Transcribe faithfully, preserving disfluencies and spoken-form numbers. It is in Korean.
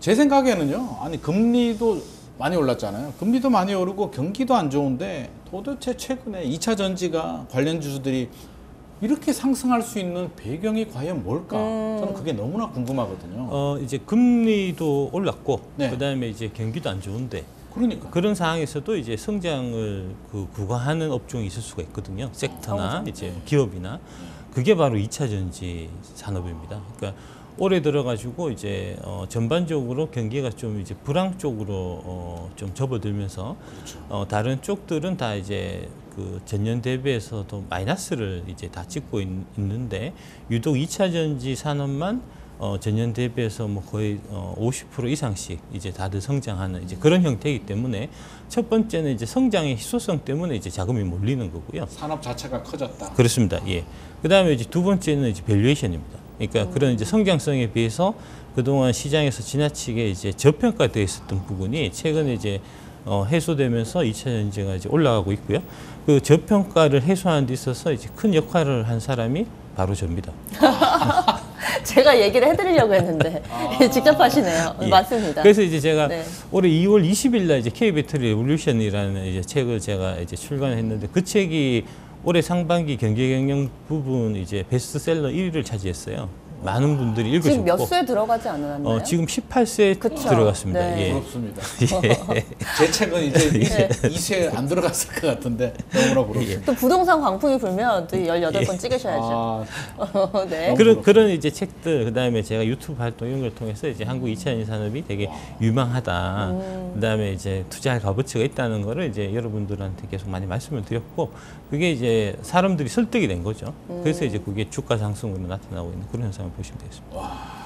제 생각에는요. 아니 금리도 많이 올랐잖아요. 금리도 많이 오르고 경기도 안 좋은데 도대체 최근에 이 차 전지가 관련 주주들이 이렇게 상승할 수 있는 배경이 과연 뭘까? 음. 저는 그게 너무나 궁금하거든요. 어, 이제 금리도 올랐고, 네. 그다음에 이제 경기도 안 좋은데, 그러니까. 그런 상황에서도 이제 성장을 그 구가하는 업종이 있을 수가 있거든요. 섹터나 어, 이제 기업이나. 그게 바로 이 차 전지 산업입니다. 그러니까 올해 들어가지고 이제 어, 전반적으로 경기가 좀 이제 불황 쪽으로 어, 좀 접어들면서 그렇죠. 어, 다른 쪽들은 다 이제 그 전년 대비해서도 마이너스를 이제 다 찍고 있, 있는데 유독 이 차 전지 산업만 어, 전년 대비해서 뭐 거의 어, 오십 퍼센트 이상씩 이제 다들 성장하는 이제 그런 형태이기 때문에 첫 번째는 이제 성장의 희소성 때문에 이제 자금이 몰리는 거고요. 산업 자체가 커졌다. 그렇습니다. 예. 그 다음에 이제 두 번째는 이제 밸류에이션입니다. 그러니까 음. 그런 이제 성장성에 비해서 그동안 시장에서 지나치게 이제 저평가되어 있었던 부분이 최근에 이제 어, 해소되면서 이 차 전지가 이제 올라가고 있고요. 그 저평가를 해소하는 데 있어서 이제 큰 역할을 한 사람이 바로 저입니다. 제가 얘기를 해드리려고 했는데 아. 직접 하시네요. 예. 맞습니다. 그래서 이제 제가 네. 올해 이월 이십일 날 이제 K 배터리 레볼루션이라는 이제 책을 제가 이제 출간했는데 그 책이 올해 상반기 경제 경영 부분 이제 베스트셀러 일 위를 차지했어요. 많은 분들이 읽으셨고. 지금 몇 수에 들어가지 않았나요? 어, 지금 십팔 세 그쵸. 들어갔습니다. 네. 예. 부럽습니다. 예. 제 책은 이제 이 세 안 들어갔을 것 같은데 너무나 부럽습니다. 또 부동산 광풍이 불면 또 열여덟 번 찍으셔야죠. 아, 네. 그런 그런 이제 책들 그다음에 제가 유튜브 활동 이런 걸 통해서 이제 한국 이 차 전지 산업이 되게 유망하다. 음. 그다음에 이제 투자할 값어치가 있다는 거를 이제 여러분들한테 계속 많이 말씀을 드렸고 그게 이제 사람들이 설득이 된 거죠. 음. 그래서 이제 그게 주가 상승으로 나타나고 있는 그런 현상을 보시면 되겠습니다. 와.